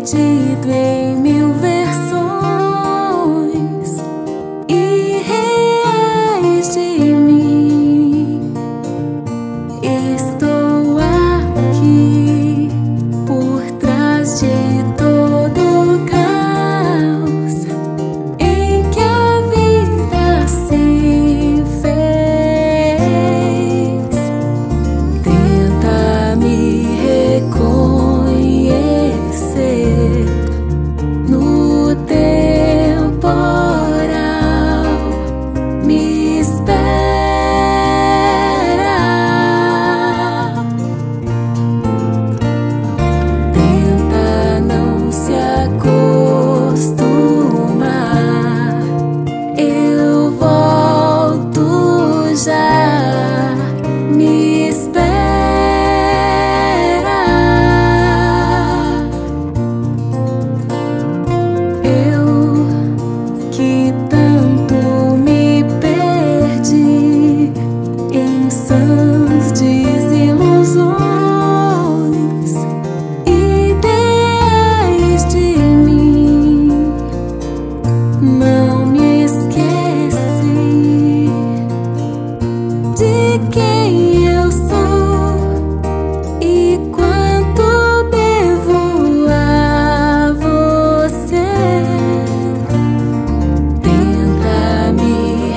perdido em mil versões irreais de mim. Estou aqui por trás de todo caos em que a vida se fez. Tenta me reconhecer no temporal. Me espera. Tenta não se acostumar. Eu volto já. Me espera. Eu que tanto me perdi em sãs desilusões, ideais de mim, não me esqueci de quem eu sou e quanto devo a você. Tenta me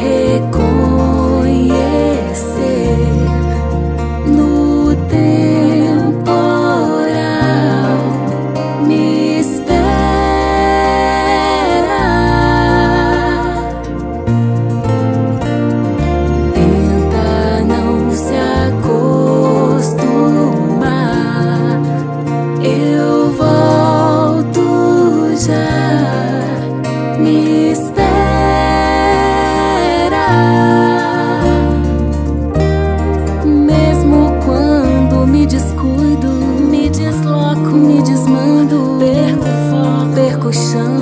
reconhecer no temporal. Me espera. Tenta não se acostumar. Eu volto já. Me espera. Mesmo quando me descuido, me desloco, me desmando, perco o foco, perco o chão.